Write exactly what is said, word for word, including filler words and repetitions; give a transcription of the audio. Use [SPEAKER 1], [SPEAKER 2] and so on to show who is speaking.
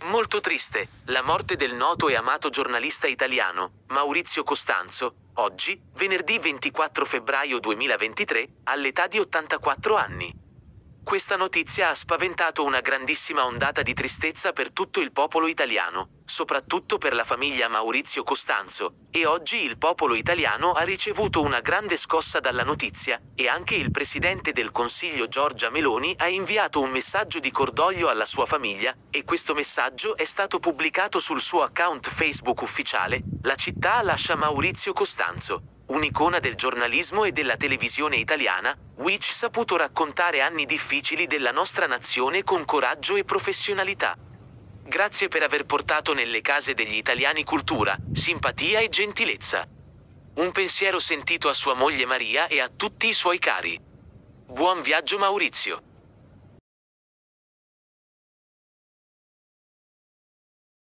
[SPEAKER 1] Molto triste, la morte del noto e amato giornalista italiano, Maurizio Costanzo, oggi, venerdì ventiquattro febbraio duemilaventitré, all'età di ottantaquattro anni. Questa notizia ha spaventato una grandissima ondata di tristezza per tutto il popolo italiano, soprattutto per la famiglia Maurizio Costanzo, e oggi il popolo italiano ha ricevuto una grande scossa dalla notizia, e anche il presidente del Consiglio Giorgia Meloni ha inviato un messaggio di cordoglio alla sua famiglia, e questo messaggio è stato pubblicato sul suo account Facebook ufficiale. La città lascia Maurizio Costanzo, un'icona del giornalismo e della televisione italiana, which saputo raccontare anni difficili della nostra nazione con coraggio e professionalità. Grazie per aver portato nelle case degli italiani cultura, simpatia e gentilezza. Un pensiero sentito a sua moglie Maria e a tutti i suoi cari. Buon viaggio Maurizio.